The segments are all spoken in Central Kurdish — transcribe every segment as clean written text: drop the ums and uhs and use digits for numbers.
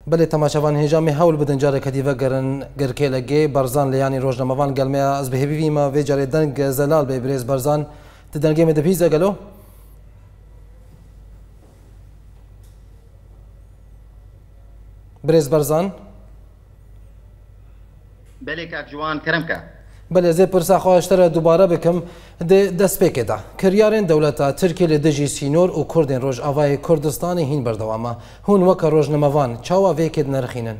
بله تماشاوان هنجامی هول بدن جاره کدیوه گرکه لگه برزان لیانی روزنامه‌وان گلمه از به هیوی ما و جاره دنگ زلال به بریز برزان تدنگه مدپیزه گلو بریز برزان بله که جوان کرم که بله زی پرسا خواهشتر دوباره بکم دست پیک ده کریارین دولتا ترکیه لدجی سینور و کردین روش آوای کردستان هین بردوامه هون وکا روزنامه‌وان چاوا ویکد نرخینن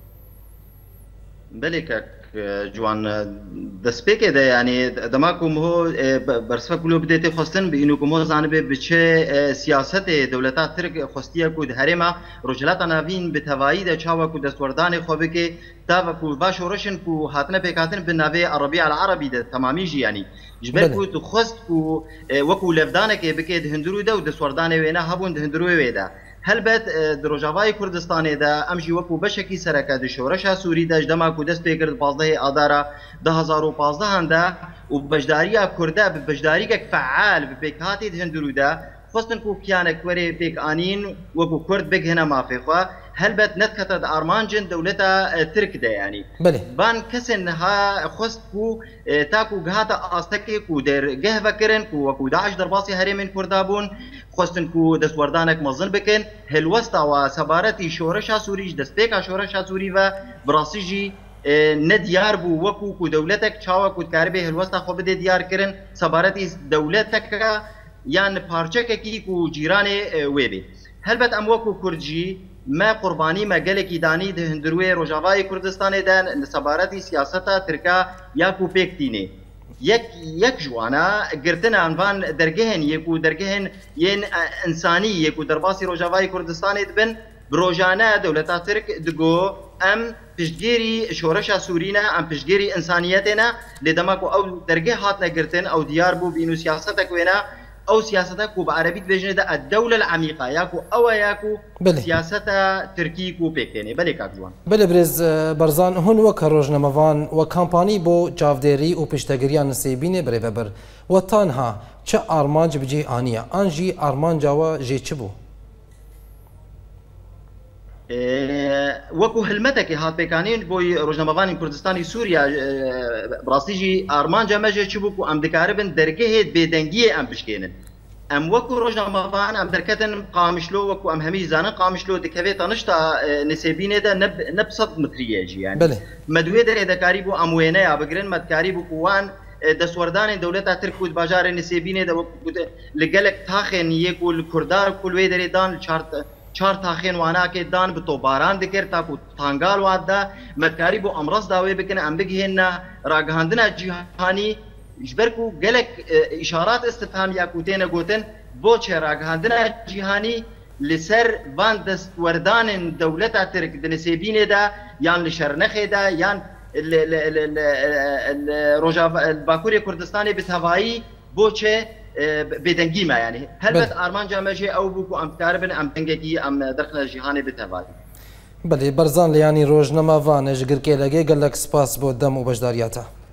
بله که جوان دست پیک ده یعنی دماغم هو برسفه کلو بدیت خواستن به اینو کمو زانبه بچه سیاست دولتا ترک خواستیه کود هرما رجلات نوین به توایید چاوا کود دستوردان خوبه که تا کو باش ورشن کو هاتنه پیکاتن به نوی عربی العربی ده تمامی جی یعنی جبر کو تو خواست کو وکو لفدانه که بکید هندرو ده و دستوردان وینا هبون ده هندرو ویدا هلبت دروجاوای کردستان ده امجی وکو بشکی سرکه د شورش سوری ده جدما کو دست پیکرد 15 آذار 2015 هنده و بجداری کرده به بجداری که فعال به پیکاتی ده هندرو ده خواستن کو کیانه کوری پیک آنین وکو کرد بگ هنا مافی خو هلبت نتكتد ارمانجن دولتا ترك ده يعني بله بان كسن ها خست کو تاكو جهاتا استكي کو در جه فكرن کو وكو داعش درباسي هرمن كردابون خستن کو دسوردانك مزن بكن هلوستا وسبارتي شورشا سوريج دستيكا شورشا سوري و براسيجي نديار بو وكو کو دولتك چاوا کو كاربه هلوستا خو بده ديار كرن سبارتي دولتك يعني پارچه کی کو جيران ويبي هلبت ام وكو كرجي ما قربانی ما گلکی دانی ده هندروی روجاوای کردستان دان سبارتی سیاستا ترکا یا کو پکتینه یک جوانا گرتن انوان درگهن یکو درگهن ین انسانی یکو درباسی روجاوای کردستان دبن بروجانا دولتا ترک دگو ام پشگیری شورش سورینا ام پشگیری انسانیتنا لدماکو او درگه هاتنا گرتن او دیار بو بینو سیاستا کوینا او سياستا كو بعربيت بيجن ده الدولة العميقة ياكو او ياكو سياستا تركي كو بيكتيني بلي كاكجوان بلي بريز برزان هون وكا روزنامه‌وان وكامباني بو جافديري و پشتگiriyan نسيبيني بري وبر وطانها چه ارمانج بجي آنيا انجي ارمان جاوا جي چه بو وكو هلمتك هات بيكانين بوي روزنامه‌وان كردستاني سوريا براسيجي ارمان جامجه چبوكو ام دكاربن درجه بيدنگي ام بشكينن ام وكو روزنامه‌وان ام دركتن قامشلو وكو ام همي زانن قامشلو دكوي طنشتا نسيبينه ده نبسط متريجي يعني بله مدوي در دكاري بو اموينه يا بگرن مدكاري بو كوان دسوردان دولتا تركود باجار نسيبينه ده لگلك تاخن يكو كردار كل در دان چار تاخين وانا که دان به تو باران دکر تا کو تانگال وادا مدکاری بو امراض داوی بکنه ام بگهن راگهاندنا جهانی جبرکو گلک اشارات استفهام یا کوتين گوتن بو چه راگهاندنا جهانی لسر وان دست وردان دولتا ترک دنسيبينه دا یان لشرنخه دا یان روجا باکوری کردستانی بتوایی بو چه بدنگی ما يعني هلبت ارمان جامجه او بوكو ام تقريبا ام دنگي ام دخل جهاني بتوالي بله برزان لیانی روزنامه‌وان اجگرکه لگه گلک سپاس بود دم و بجداریاته